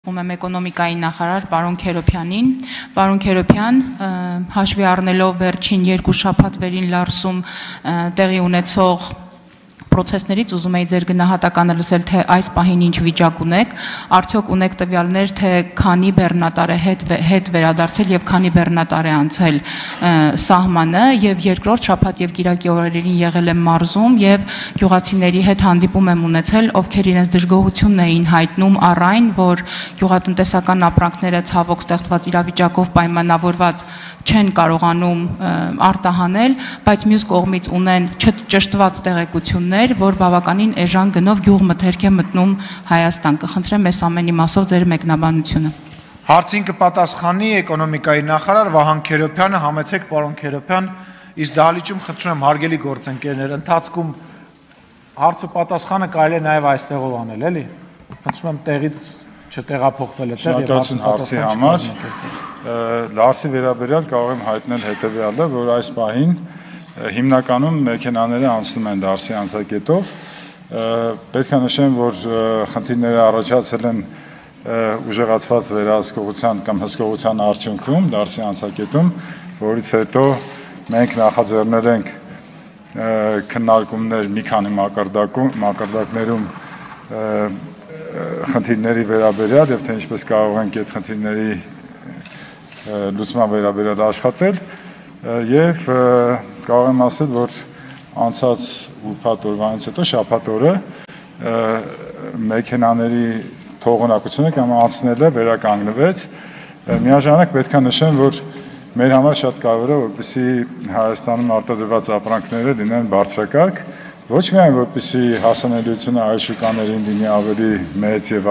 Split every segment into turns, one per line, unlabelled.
Եմ էկոնոմիկայի նախարար պարոն Քերոփյանին, պարոն Քերոփյան, հաշվի առնելով վերջին երկու շաբաթվերին Լարսում տեղի ունեցող procesներից ուզում եի ձեր գնահատականը լսել, թե այս պահին ինչ վիճակ ունեք, արդյոք ունեք տվյալներ, թե քանի բեռնատար է հետ վերադարձել եւ քանի բեռնատար է անցել սահմանը եւ երկրորդ շաբաթ եւ կիրակի օրերին եղել եմ մարզում եւ գյուղացիների հետ հանդիպում եմ ունեցել, ովքեր իրենց դժգոհությունն էին հայտնում առ այն, որ գյուղատնտեսական ապրանքները ցավոք ստեղծված իրավիճակով պայմանավորված չեն կարողանում արտահանել, բայց մյուս կողմից ունեն չճշտված տեղեկություններ, որ բավականին էժան գնով գյուղմթերք է մտնում Հայաստան։ Կխնդրեմ այս ամենի մասով ձեր մեկնաբանությունը։
Հարցին կպատասխանի էկոնոմիկայի նախարար Վահան Քերոփյանը, համեցեք պարոն Քերոփյան, իսկ դահլիճում խնդրում եմ հարգելի գործընկերներ, ընթացքում հարց ու պատասխանը կարելի է նաև այստեղով անել, էլի։ Խնդրում եմ տեղից չտեղափոխվել
հարցի համար Լարսի վերաբերյալ կարող եմ հայտնել հետևյալը, որ այս պահին հիմնականում մեքենաները անցնում են Լարսի անցակետով, պետք է նշեմ, որ խնդիրները առաջացել են ուժեղացված վերահսկողության կամ հսկողության արդյունքում Լարսի անցակետում, որից հետո մենք նախաձեռնել ենք քննարկումներ մի քանի մակարդակներում խնդիրների վերաբերյալ եւ թե ինչպես կարող ենք այդ խնդիրների լուծման վերաբերյալ աշխատել եւ կարող եմ ասել, որ անցած ուրբաթ օրվանից հետո շաբաթ օրը մեքենաների թողունակությունը կամ անցնելը վերականգնվեց։ Միաժամանակ պետք է նշեմ, որ մեր համար շատ կարևոր է, որպեսզի Հայաստանում արտադրված ապրանքները լինեն բարձրակարգ, ոչ միայն որպեսզի հասանելիությունը այլ շուկաներին լինի ավելի մեծ եւ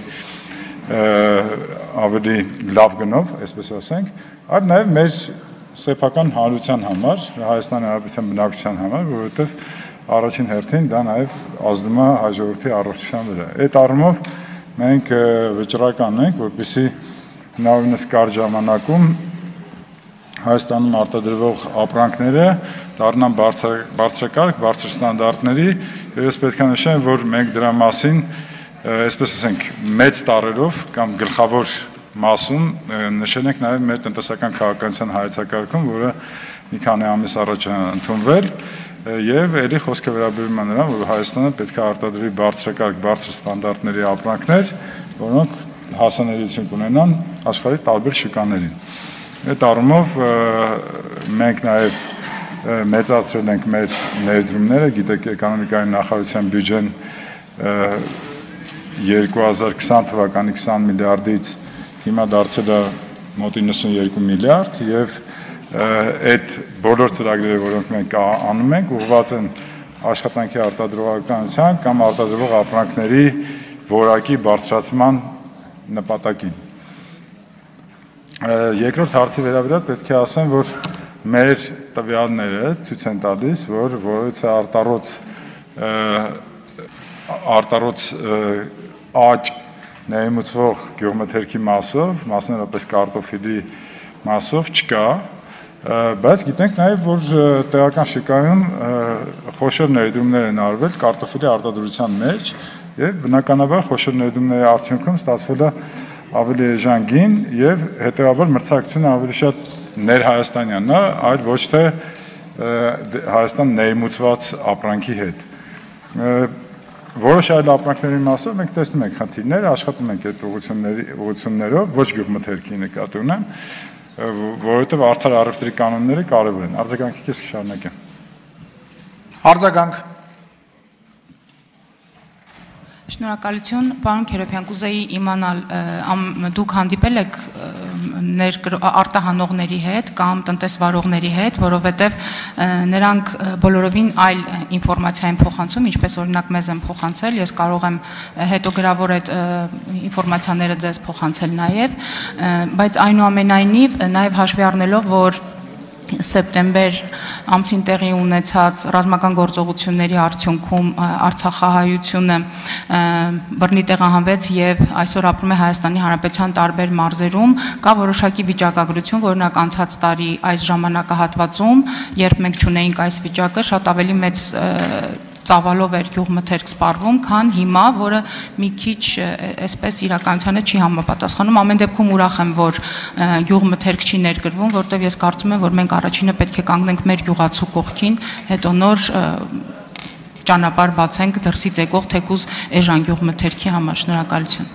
ավելի լավ գնով, այսպես ասենք, այլ նաև մեր սեփական հանրության համար, Հայաստանի Հանրապետության բնակչության համար, որովհետև առաջին հերթին դա նաև ազդում է հայ ժողովրդի առողջության վրա։ Այդ առումով մենք վճռական ենք, որպեսզի հնարավորինս կարճ ժամանակում Հայաստանում արտադրվող ապրանքները դառնան բարձրակարգ, բարձր ստանդարտների, եւ ես պետք է նշեմ, որ մենք դրա մասին այսպես ասենք, մեծ տարերով կամ գլխավոր մասում նշել ենք նաև մեր տնտեսական քաղաքականության հայեցակարգում, որը մի քանի ամիս առաջ է ընդունվել, եւ ելի խոսքը վերաբերում է նրան, որ Հայաստանը պետք է արտադրի բարձրակարգ, բարձր ստանդարտների ապրանքներ, որոնք հասանելիություն կունենան աշխարհի տարբեր շուկաներին։ Այդ առումով մենք նաև մեծացրել ենք մեր ներդրումները, գիտեք, էկոնոմիկայի նախարարության բյուջեն 2020 թվականի 20 միլիարդից հիմա դարձել է մոտ 92 միլիարդ եւ այդ բոլոր ծրագրերը, որոնք մենք անում ենք, ուղղված են աշխատանքի արտադրողականության կամ արտադրող ապրանքների որակի բարձրացման նպատակին։ Երկրորդ հարցի վերաբերյալ պետք է ասեմ, որ մեր տվյալները ցույց են տալիս, որ որից արտարոց աճ ներմուծվող գյուղմթերքի մասով, մասնավորապես կարտոֆիլի մասով չկա, բայց գիտենք նաև, որ տեղական շուկայում խոշոր ներդրումներ են արվել կարտոֆիլի արտադրության մեջ եւ բնականաբար խոշոր ներդրումների արդյունքում ստացվել է ավելի էժան գին եւ հետեւաբար մրցակցությունը ավելի շատ ներհայաստանյանն է, այլ ոչ թե Հայաստան ներմուծված ապրանքի հետ։ Որոշ այլ ապրանքների մասով մենք տեսնում ենք խնդիրներ, աշխատում ենք այդ ուղղություններով, ոչ գյուղմթերքի նկատի ունեմ, որովհետև արդար առևտրի կանոնները կարևոր են։ Արձագանքի կես կշարունակեմ։
Արձագանք։
Շնորհակալություն, պարոն Քերոփյան, կուզեի իմանալ, դուք հանդիպել եք արտահանողների հետ կամ տնտեսվարողների հետ, որովհետև նրանք բոլորովին այլ ինֆորմացիա են փոխանցում, ինչպես օրինակ մեզ են փոխանցել, ես կարող եմ հետո գրավոր այդ ինֆորմացիաները ձեզ փոխանցել նաև, բայց այնուամենայնիվ նաև հաշվի առնելով, որ սեպտեմբեր ամսին տեղի ունեցած ռազմական գործողությունների արդյունքում Արցախահայությունը բռնի տեղահանվեց եւ այսօր ապրում է Հայաստանի Հանրապետության տարբեր մարզերում, կա որոշակի վիճակագրություն, որ օրինակ անցած տարի այս ժամանակահատվածում, երբ մենք ճունեինք այս վիճակը, շատ ավելի մեծ ծավալով էր գյուղմթերք սպառվում, քան հիմա, որը մի քիչ այսպես իրականությանը չի համապատասխանում։ Ամեն դեպքում ուրախ եմ, որ գյուղմթերք չի ներգրվում, որտեղ ես կարծում եմ, որ մենք առաջինը պետք է կանգնենք մեր գյուղացու կողքին, հետո նոր ճանապարհ բացենք դրսից եկող թեկուզ էժան գյուղմթերքի համար։ Շնորհակալություն։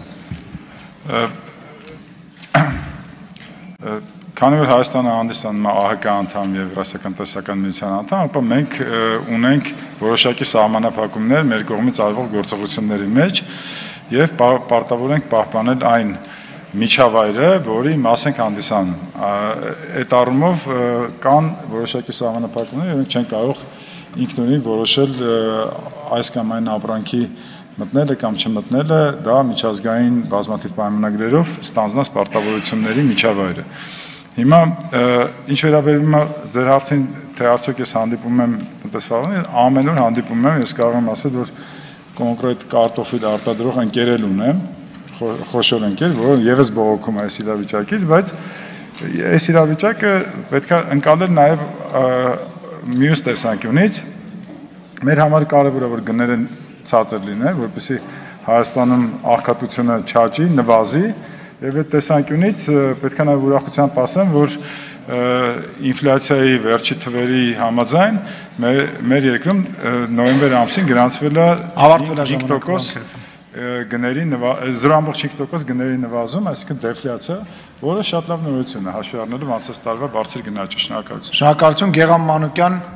Քանի որ Հայաստանը հանդիսանում է ԱՀԿ անդամ եւ Եվրասիական տնտեսական միության անդամ, ապա մենք ունենք որոշակի սահմանափակումներ մեր կողմից արվող գործողությունների մեջ եւ պարտավոր ենք պահպանել այն միջավայրը, որի մաս ենք հանդիսանում։ Այդ առումով կան որոշակի սահմանափակումներ եւ մենք չենք կարող ինքնուրույն որոշել այս կամ այն ապրանքի մտնելը կամ չմտնելը, դա միջազգային բազմաթիվ պայմանագրերով ստանձնած պարտավորությունների միջավայրը։ Հիմա ինչ վերաբերում է ձեր հարցին, թե արդյոք ես հանդիպում եմ տնտեսվարողներին, ամեն օր հանդիպում եմ, ես կարող եմ ասել, որ կոնկրետ կարտոֆիլ արտադրող ընկերել ունեմ, խոշոր ընկեր, որը եւս բողոքում է այս իրավիճակից, բայց այս իրավիճակը պետք է ընկալել նաեւ մյուս տեսանկյունից։ Մեր համար կարևոր է, որ գները ցածր լինեն, որպեսզի Հայաստանում աղքատությունը չաճի, նվազի, եւ այդ տեսանկյունից պետք է նաեւ ուրախությամբ ասեմ, որ ինֆլյացիայի վերջի թվերի համաձայն մեր երկրում նոյեմբեր ամսին գրանցվել է 5% գների 0.5% գների նվազում, այսինքն դեֆլյացիա, որը շատ լավ նորություն է, հաշվի առնելով անցած տարվա բարձր գնաճը։ Շնորհակալություն։
Շնորհակալություն Գեգամ Մանուկյան